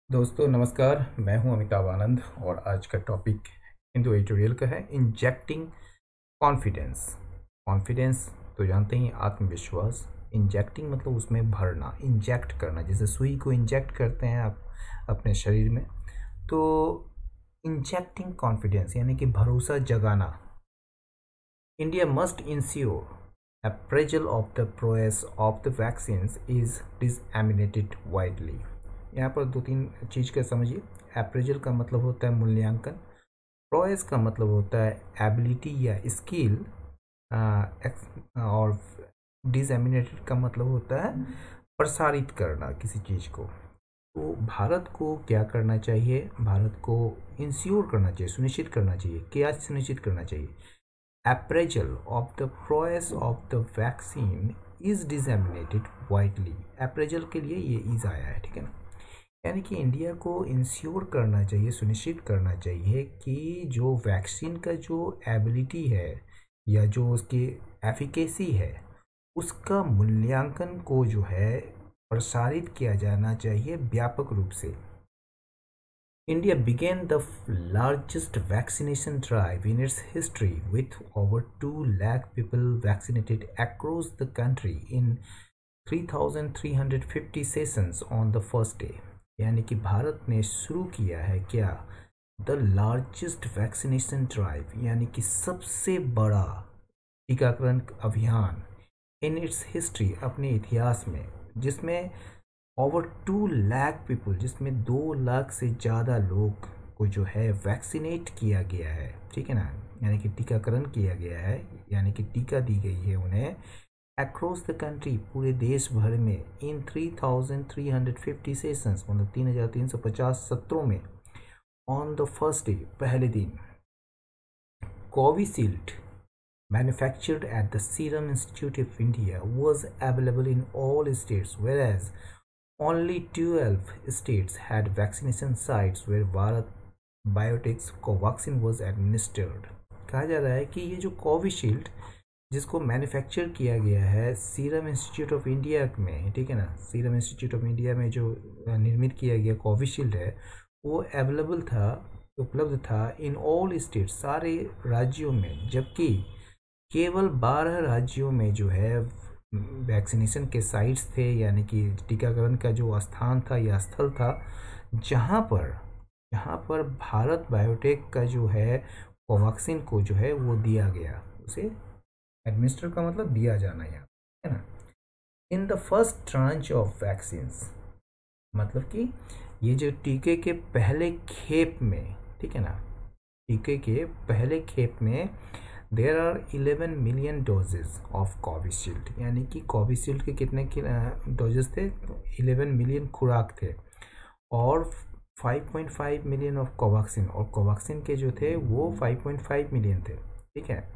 दोस्तों नमस्कार। मैं हूं अमिताभ आनंद और आज का टॉपिक हिंदू एडिटोरियल का है इंजेक्टिंग कॉन्फिडेंस। कॉन्फिडेंस तो जानते ही, आत्मविश्वास। इंजेक्टिंग मतलब उसमें भरना, इंजेक्ट करना, जैसे सुई को इंजेक्ट करते हैं आप अपने शरीर में। तो इंजेक्टिंग कॉन्फिडेंस यानी कि भरोसा जगाना। India must ensure appraisal of the prowess of the vaccines is disseminated widely। यहाँ पर दो तीन चीज़ का समझिए। अप्रेजल का मतलब होता है मूल्यांकन, प्रोएस का मतलब होता है एबिलिटी या स्किल, और डिसएमिनेटेड का मतलब होता है प्रसारित करना किसी चीज़ को। तो भारत को क्या करना चाहिए? भारत को इंश्योर करना चाहिए, सुनिश्चित करना चाहिए। क्या सुनिश्चित करना चाहिए? appraisal of the prowess of the vaccine is disseminated widely। appraisal के लिए ये इज आया है, ठीक है ना। यानी कि इंडिया को इंश्योर करना चाहिए, सुनिश्चित करना चाहिए कि जो वैक्सीन का जो एबिलिटी है या जो उसकी एफिकेसी है उसका मूल्यांकन को जो है प्रसारित किया जाना चाहिए व्यापक रूप से। India began the largest vaccination drive in its history with over 2 lakh people vaccinated across the country in 3,350 sessions on the first day। यानी कि भारत ने शुरू किया है क्या? द लार्जेस्ट वैक्सीनेशन ड्राइव, यानी कि सबसे बड़ा टीकाकरण अभियान इन इट्स हिस्ट्री, अपने इतिहास में, जिसमें ओवर 2 लाख पीपल, जिसमें 2 लाख से ज़्यादा लोग को जो है वैक्सीनेट किया गया है, ठीक है ना। यानी कि टीकाकरण किया गया है, यानी कि टीका दी गई है उन्हें अक्रॉस द कंट्री, पूरे देश भर में, इन 3,350 सेशंस, मतलब 3,350 सत्रों में, ऑन द फर्स्ट डे, पहले दिन। Covishield manufactured at the Serum Institute of India was available in all states, whereas only 12 states had vaccination sites where Bharat Biotech's Covaxin was administered। कहा जा रहा है कि ये जो कोविशील्ड जिसको मैन्युफैक्चर किया गया है सीरम इंस्टीट्यूट ऑफ इंडिया में, ठीक है ना, सीरम इंस्टीट्यूट ऑफ इंडिया में जो निर्मित किया गया कोविशील्ड है वो अवेलेबल था, उपलब्ध था इन ऑल स्टेट, सारे राज्यों में, जबकि केवल 12 राज्यों में जो है वैक्सीनेशन के साइट्स थे, यानी कि टीकाकरण का जो स्थान था या स्थल था, जहाँ पर भारत बायोटेक का जो है कोवैक्सीन को जो है वो दिया गया, उसे एडमिनिस्टर का मतलब दिया जाना, यहाँ है ना। In the first tranche of vaccines, मतलब कि ये जो टीके के पहले खेप में, ठीक है ना, टीके के पहले खेप में there are 11 million doses of Covishield, यानी कि कोविशील्ड के कितने डोजेज थे? 11 मिलियन खुराक थे, और 5.5 मिलियन ऑफ कोवैक्सीन, और कोवैक्सीन के जो थे वो 5.5 मिलियन थे, ठीक है।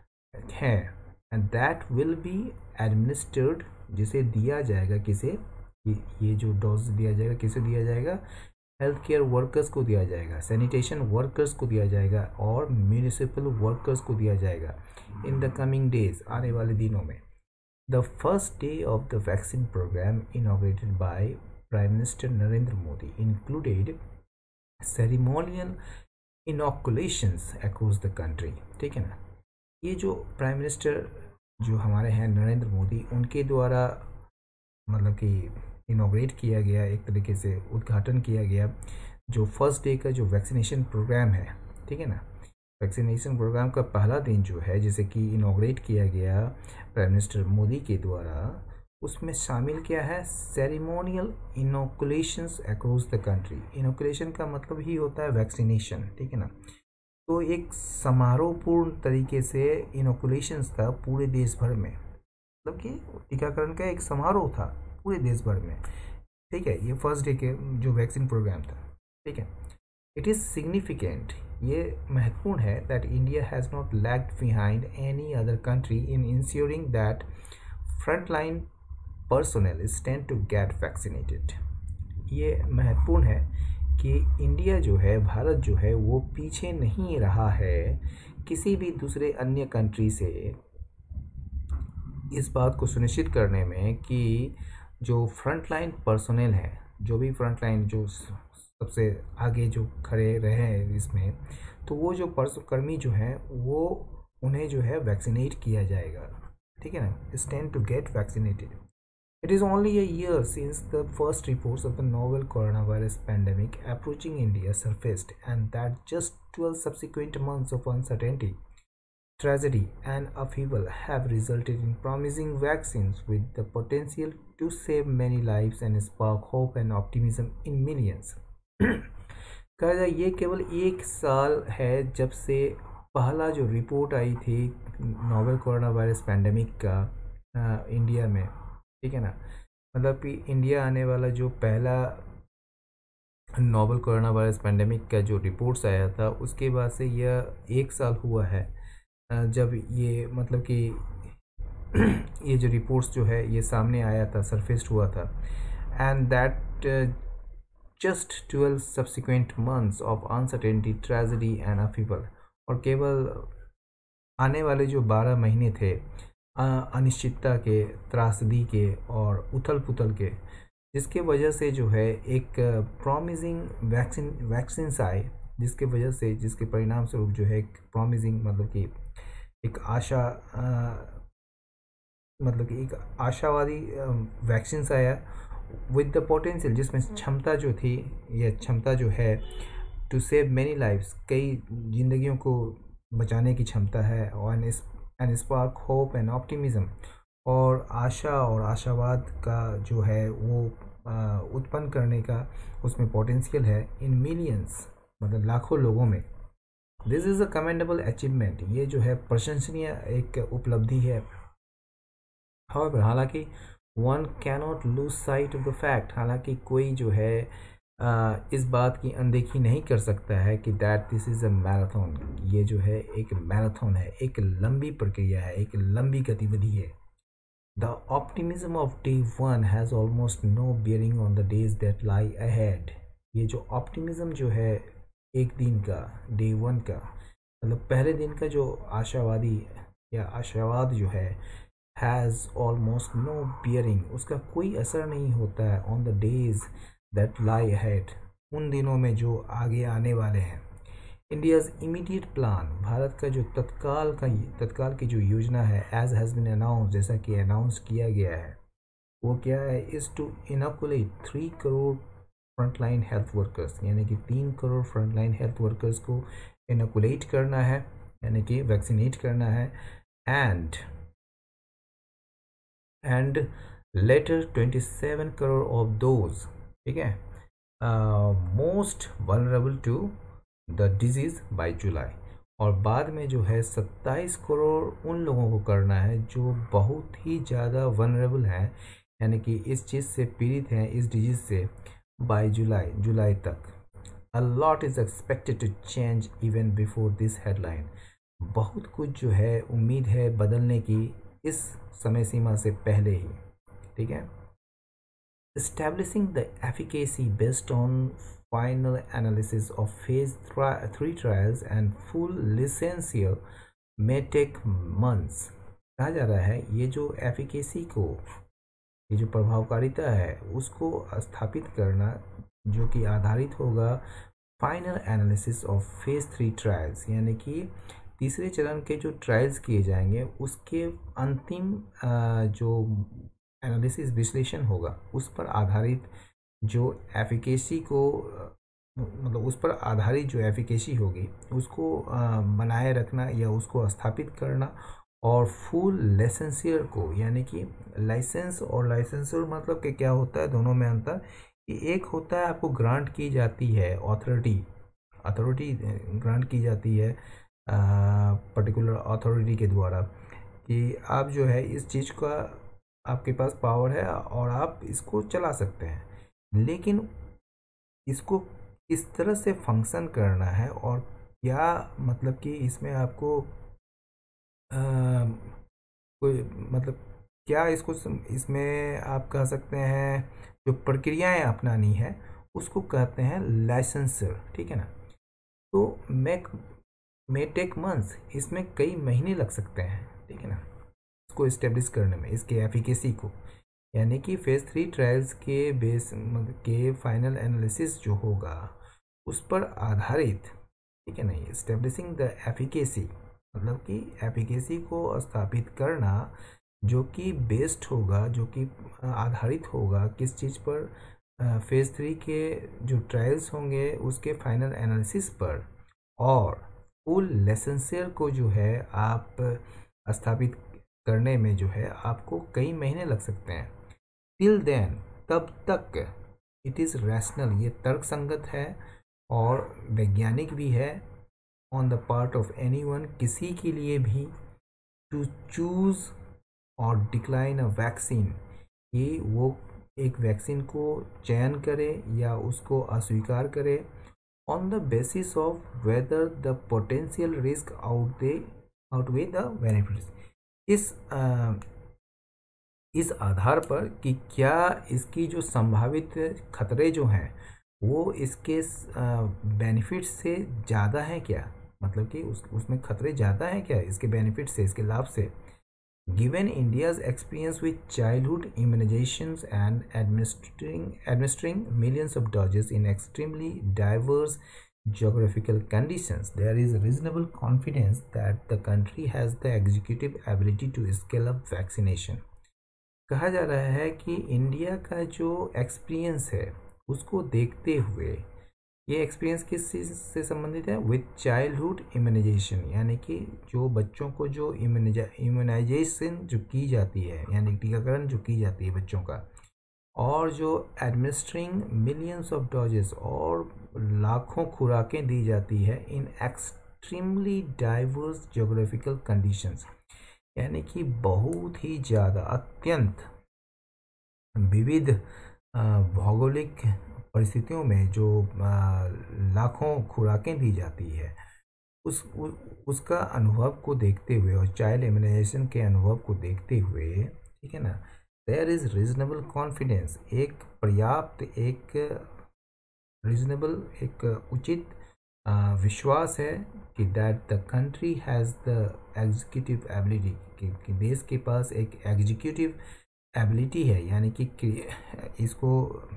And that will be administered, जिसे दिया जाएगा किसे? ये जो डोज दिया जाएगा किसे दिया जाएगा? हेल्थ केयर वर्कर्स को दिया जाएगा, सैनिटेशन वर्कर्स को दिया जाएगा, और म्यूनिसिपल वर्कर्स को दिया जाएगा इन द कमिंग डेज, आने वाले दिनों में। The first day of the vaccine programme inaugurated by prime minister Narendra Modi included ceremonial inoculations across the country, ठीक है ना। ये जो प्राइम मिनिस्टर जो हमारे हैं नरेंद्र मोदी, उनके द्वारा मतलब कि इनॉग्रेट किया गया, एक तरीके से उद्घाटन किया गया जो फर्स्ट डे का जो वैक्सीनेशन प्रोग्राम है, ठीक है ना। वैक्सीनेशन प्रोग्राम का पहला दिन जो है, जैसे कि इनॉग्रेट किया गया प्राइम मिनिस्टर मोदी के द्वारा, उसमें शामिल क्या है? Ceremonial inoculations across the country. Inoculation का मतलब ही होता है वैक्सीनेशन, ठीक है ना। तो एक समारोहपूर्ण तरीके से इनोकुलेशंस था पूरे देश भर में, मतलब कि टीकाकरण का एक समारोह था पूरे देश भर में, ठीक है। ये फर्स्ट डे के जो वैक्सीन प्रोग्राम था, ठीक है। इट इज़ सिग्निफिकेंट, ये महत्वपूर्ण है, that India has not lagged behind any other country in ensuring that front line personnel stand to get vaccinated. ये महत्वपूर्ण है कि इंडिया जो है, भारत जो है, वो पीछे नहीं रहा है किसी भी दूसरे अन्य कंट्री से इस बात को सुनिश्चित करने में कि जो फ्रंट लाइन पर्सोनेल है, जो भी फ्रंट लाइन जो सबसे आगे जो खड़े रहे हैं इसमें, तो वो जो कर्मी जो हैं वो उन्हें जो है वैक्सीनेट किया जाएगा, ठीक है ना, stand to get vaccinated. It is only a year since the first reports of the novel coronavirus pandemic approaching India surfaced, and that just 12 subsequent months of uncertainty, tragedy, and upheaval have resulted in promising vaccines with the potential to save many lives and spark hope and optimism in millions. कहा जाए ये केवल एक साल है जब से पहला जो रिपोर्ट आई थी नोवेल कोरोना वायरस पैंडमिक का इंडिया में, ठीक है ना, मतलब कि इंडिया आने वाला जो पहला नोवेल कोरोना वायरस पैंडमिक का जो रिपोर्ट्स आया था, उसके बाद से यह एक साल हुआ है जब ये मतलब कि ये जो रिपोर्ट्स जो है ये सामने आया था, सरफेस्ड हुआ था. And that just 12 subsequent months of uncertainty, tragedy and upheaval. और केवल आने वाले जो 12 महीने थे अनिश्चितता के, त्रासदी के और उथल पुथल के, जिसके वजह से जो है एक प्रॉमिसिंग वैक्सीन आए, जिसके वजह से, जिसके परिणाम स्वरूप जो है एक प्रॉमिसिंग मतलब कि एक आशा मतलब कि एक आशावादी वैक्सीन आया विद द पोटेंशियल, जिसमें क्षमता जो थी, यह क्षमता जो है टू सेव मैनी लाइव्स, कई जिंदगियों को बचाने की क्षमता है, और and spark hope and optimism, और आशा और आशावाद का जो है वो उत्पन्न करने का उसमें पोटेंशियल है इन मिलियंस, मतलब लाखों लोगों में. This is a commendable achievement, ये जो है प्रशंसनीय एक उपलब्धि है. हालांकि हालांकि one cannot lose sight of the fact, हालांकि कोई जो है इस बात की अनदेखी नहीं कर सकता है कि that this is a marathon, ये जो है एक मैराथन है, एक लंबी प्रक्रिया है, एक लंबी गतिविधि है. The optimism of day one has almost no bearing on the days that lie ahead. ये जो ऑप्टिमिज्म जो है एक दिन का, डे वन का, मतलब पहले दिन का जो आशावादी या आशावाद जो है, हैज़ ऑलमोस्ट नो बियरिंग, उसका कोई असर नहीं होता है on the days that lie ahead, उन दिनों में जो आगे आने वाले हैं. इंडियाज़ इमीडिएट प्लान, भारत का जो तत्काल की जो योजना है, एज हैज़ बीन अनाउंस, जैसा कि अनाउंस किया गया है, वो क्या है, is to inoculate 3 crore frontline health workers, यानी कि 3 करोड़ फ्रंटलाइन हेल्थ वर्कर्स को इनोकुलेट करना है, यानी कि वैक्सीनेट करना है. And later 27 crore of doses, ठीक है, most vulnerable to the disease by July, और बाद में जो है 27 करोड़ उन लोगों को करना है जो बहुत ही ज़्यादा वल्नरेबल हैं, यानी कि इस चीज़ से पीड़ित हैं, इस डिजीज़ से, बाय जुलाई तक. A lot is expected to change even before this headline, बहुत कुछ जो है उम्मीद है बदलने की इस समय सीमा से पहले ही, ठीक है. Establishing the efficacy based on final analysis of phase 3 trials and full licensure may take months. कहा जा रहा है ये जो एफिकेसी को, ये जो प्रभावकारिता है, उसको स्थापित करना, जो कि आधारित होगा final analysis of phase 3 trials, यानी कि तीसरे चरण के जो ट्रायल्स किए जाएंगे उसके अंतिम जो एनालिसिस, विश्लेषण होगा, उस पर आधारित जो एफिकेसी को, मतलब उस पर आधारित जो एफिकेसी होगी उसको बनाए रखना या उसको स्थापित करना, और फुल लाइसेंसियर को, यानी कि लाइसेंस और लाइसेंसर मतलब कि क्या होता है, दोनों में अंतर कि एक होता है आपको ग्रांट की जाती है, अथॉरिटी ग्रांट की जाती है पर्टिकुलर अथॉरिटी के द्वारा, कि आप जो है इस चीज़ का आपके पास पावर है और आप इसको चला सकते हैं, लेकिन इसको किस तरह से फंक्शन करना है और क्या मतलब कि इसमें आपको कोई मतलब क्या इसमें आप कह सकते हैं जो प्रक्रियाएं अपनानी है उसको कहते हैं लाइसेंसर, ठीक है ना. तो मे टेक मंथ्स, इसमें कई महीने लग सकते हैं, ठीक है ना, इसको इस्टेब्लिश करने में, इसके एफिकेसी को. यानी कि फेज़ 3 ट्रायल्स के बेस के फाइनल एनालिसिस जो होगा उस पर आधारित, ठीक है ना, एस्टेब्लिशिंग द एफिकेसी, मतलब कि एफिकेसी को स्थापित करना जो कि बेस्ड होगा, जो कि आधारित होगा किस चीज़ पर, फेज़ 3 के जो ट्रायल्स होंगे उसके फाइनल एनालिसिस पर, और फुल लाइसेंसियर को जो है आप स्थापित करने में जो है आपको कई महीने लग सकते हैं। टिल देन, तब तक इट इज़ रैशनल, ये तर्क संगत है और वैज्ञानिक भी है, on the part of anyone, किसी के लिए भी, टू चूज़ और डिक्लाइन अ वैक्सीन, कि वो एक वैक्सीन को चयन करे या उसको अस्वीकार करे, on the basis of whether the potential risk outweigh the benefits, इस इस आधार पर कि क्या इसकी जो संभावित खतरे जो हैं वो इसके बेनिफिट से ज़्यादा हैं क्या, मतलब कि उसमें खतरे ज़्यादा हैं क्या इसके बेनिफिट से, इसके लाभ से। Given India's experience with childhood immunisations and administering millions of doses in extremely diverse geographical conditions, there is reasonable confidence that the country has the executive ability to scale up vaccination। कहा जा रहा है कि India का जो experience है उसको देखते हुए, ये एक्सपीरियंस किस चीज़ से संबंधित है, विद चाइल्डहुड इम्यूनाइजेशन, यानी कि जो बच्चों को जो इम्यूनाइजेशन जो की जाती है, यानी टीकाकरण जो की जाती है बच्चों का, और जो एडमिनिस्ट्रिंग मिलियंस ऑफ डोजेस, और लाखों खुराकें दी जाती है, in extremely diverse geographical conditions, यानी कि बहुत ही ज़्यादा अत्यंत विविध भौगोलिक परिस्थितियों में जो लाखों खुराकें दी जाती है, उसका अनुभव को देखते हुए और चाइल्ड इम्यूनाइजेशन के अनुभव को देखते हुए, ठीक है ना, देयर इज़ रीजनेबल कॉन्फिडेंस, एक पर्याप्त, एक रीजनेबल, एक उचित विश्वास है कि that the country has the executive ability, कि देश के पास एक एग्जीक्यूटिव एबिलिटी है, यानी कि इसको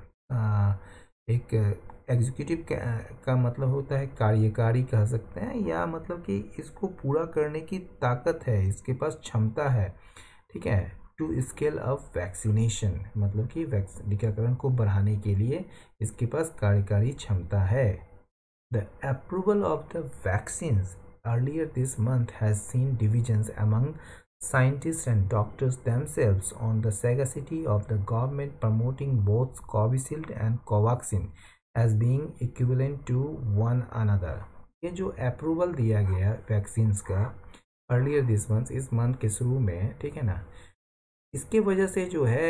एक एग्जीक्यूटिव का मतलब होता है कार्यकारी कह सकते हैं, या मतलब कि इसको पूरा करने की ताकत है, इसके पास क्षमता है, ठीक है, टू स्केल अप वैक्सीनेशन, मतलब कि टीकाकरण को बढ़ाने के लिए इसके पास कार्यकारी क्षमता है। The approval of the vaccines earlier this month has seen divisions among scientists and doctors themselves on the sagacity of the government promoting both Covishield and Covaxin as being equivalent to one another। ये जो approval दिया गया vaccines का earlier this month, इस month के शुरू में, ठीक है ना, इसके वजह से जो है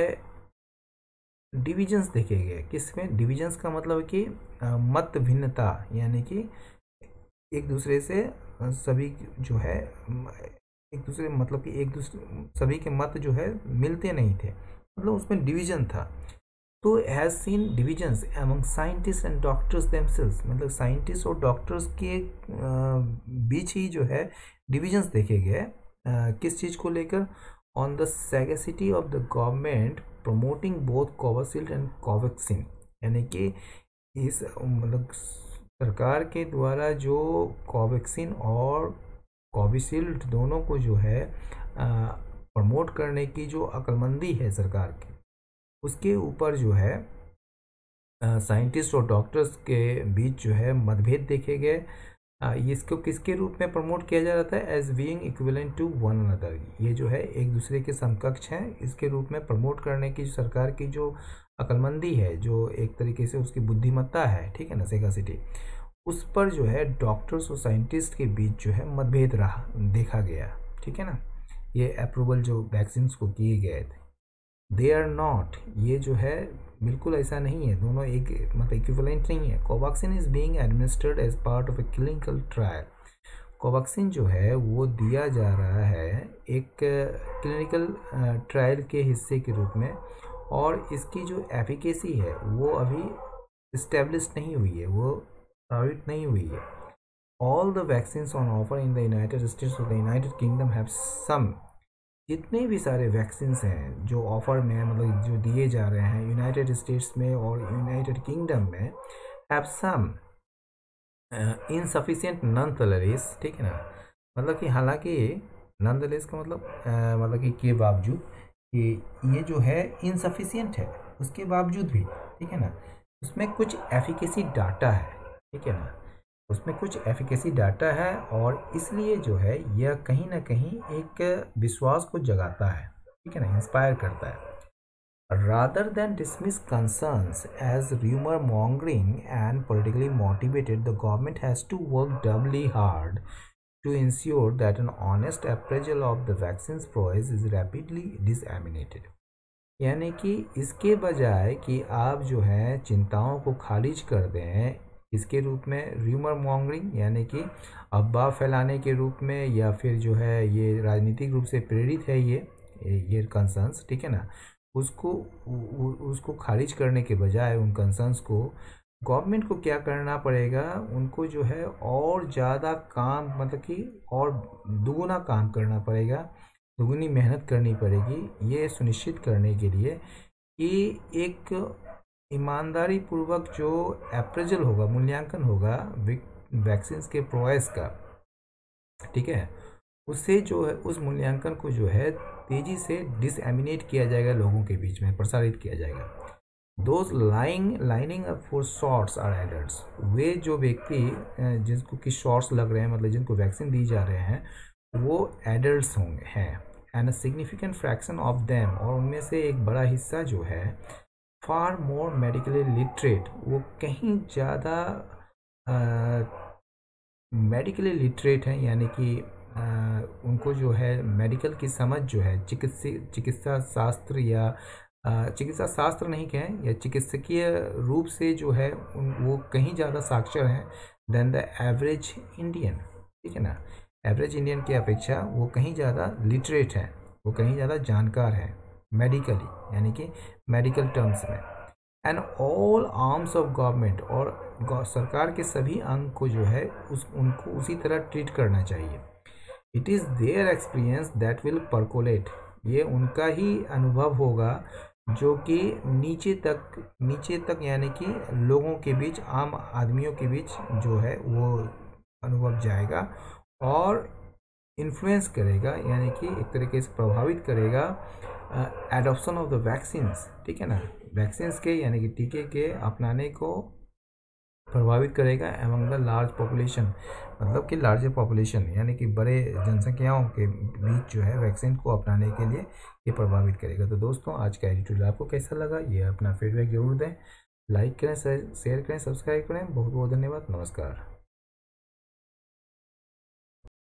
डिविजन्स देखे गए। किसमें डिविजन्स का मतलब है कि मत भिन्नता, यानी कि एक दूसरे से सभी जो है एक दूसरे, मतलब कि एक दूसरे सभी के मत जो है मिलते नहीं थे, मतलब उसमें डिवीजन था। तो has seen divisions among scientist and doctors themselves, मतलब साइंटिस्ट और डॉक्टर्स के बीच ही जो है डिविजन्स देखे गए। किस चीज़ को लेकर, on the sagacity of the government promoting both Covishield and Covaxin, यानी कि इस मतलब सरकार के द्वारा जो कोवैक्सिन और कोविशील्ड दोनों को जो है प्रमोट करने की जो अक्लमंदी है सरकार की, उसके ऊपर जो है साइंटिस्ट और डॉक्टर्स के बीच जो है मतभेद देखे गए। इसको किसके रूप में प्रमोट किया जा रहा था, as being equivalent to one another, ये जो है एक दूसरे के समकक्ष हैं, इसके रूप में प्रमोट करने की सरकार की जो अक्लमंदी है, जो एक तरीके से उसकी बुद्धिमत्ता है, ठीक है ना, सेगासिटी, उस पर जो है डॉक्टर्स और साइंटिस्ट के बीच जो है मतभेद रहा देखा गया, ठीक है ना। ये अप्रूवल जो वैक्सीन को किए गए थे, दे आर नॉट, ये जो है बिल्कुल ऐसा नहीं है, दोनों एक मतलब इक्विवेलेंट नहीं है। Covaxin is being administered as part of a clinical trial, Covaxin जो है वो दिया जा रहा है एक क्लिनिकल ट्रायल के हिस्से के रूप में, और इसकी जो एफिकेसी है वो अभी इस्टेब्लिश नहीं हुई है, वो साबित नहीं हुई है। All the vaccines on offer in the United States और the United Kingdom have some जितने भी सारे वैक्सीन हैं जो ऑफर में मतलब जो दिए जा रहे हैं यूनाइटेड स्टेट्स में और यूनाइटेड किंगडम में, हैव सम इनसफिशिएंट नॉनथेरेस, ठीक है ना। मतलब कि हालांकि नॉनथेरेस का मतलब कि के बावजूद कि ये जो है इनसफिशिएंट है, उसके बावजूद भी, ठीक है ना, उसमें कुछ एफिकेसी डाटा है, ठीक है ना, उसमें कुछ एफिकेसी डाटा है और इसलिए जो है यह कहीं ना कहीं एक विश्वास को जगाता है, ठीक है ना, इंस्पायर करता है। Rather than dismiss concerns as rumor mongering and politically motivated, the government has to work doubly hard to ensure that an honest appraisal of the vaccine's prowess is rapidly disseminated. यानी कि इसके बजाय कि आप जो है चिंताओं को खारिज कर दें इसके रूप में र्यूमर मॉन्गरिंग यानी कि अफवाह फैलाने के रूप में, या फिर जो है ये राजनीतिक रूप से प्रेरित है ये कंसर्न्स, ठीक है ना, उसको खारिज करने के बजाय उन कंसर्न्स को गवर्नमेंट को क्या करना पड़ेगा, उनको जो है और ज़्यादा काम मतलब कि और दुगुना काम करना पड़ेगा, दुगुनी मेहनत करनी पड़ेगी ये सुनिश्चित करने के लिए कि एक ईमानदारी पूर्वक जो अप्रेजल होगा, मूल्यांकन होगा वैक्सीन के प्रोसेस का, ठीक है, उससे जो है उस मूल्यांकन को जो है तेज़ी से डिसएमिनेट किया जाएगा, लोगों के बीच में प्रसारित किया जाएगा। Those lining up for shots are adults, वे जो व्यक्ति जिनको कि शॉट्स लग रहे हैं मतलब जिनको वैक्सीन दी जा रहे हैं वो एडल्ट्स होंगे हैं, and a significant fraction of them, और उनमें से एक बड़ा हिस्सा जो है फार मोर मेडिकली लिटरेट, वो कहीं ज़्यादा मेडिकली लिटरेट हैं, यानी कि उनको जो है मेडिकल की समझ जो है चिकित्सा शास्त्र या चिकित्सा शास्त्र नहीं कहें या चिकित्सकीय रूप से जो है वो कहीं ज़्यादा साक्षर हैं देन द एवरेज इंडियन, ठीक है ना, एवरेज इंडियन की अपेक्षा वो कहीं ज़्यादा लिटरेट हैं, वो कहीं ज़्यादा जानकार हैं मेडिकली, यानी कि मेडिकल टर्म्स में। And all arms of government, और सरकार के सभी अंग को जो है उनको उसी तरह ट्रीट करना चाहिए। It is their experience that will percolate, ये उनका ही अनुभव होगा जो कि नीचे तक यानी कि लोगों के बीच, आम आदमियों के बीच जो है वो अनुभव जाएगा और इन्फ्लुएंस करेगा, यानी कि एक तरीके से प्रभावित करेगा एडॉप्शन ऑफ द वैक्सीन्स, ठीक है ना, वैक्सीन्स के यानी कि टीके के अपनाने को प्रभावित करेगा एमंग द लार्ज पॉपुलेशन, मतलब कि लार्जर पॉपुलेशन यानी कि बड़े जनसंख्याओं के बीच जो है वैक्सीन को अपनाने के लिए ये प्रभावित करेगा। तो दोस्तों आज का एडिटोरियल आपको कैसा लगा ये अपना फीडबैक जरूर दें, लाइक करें, शेयर करें, सब्सक्राइब करें। बहुत बहुत धन्यवाद, नमस्कार।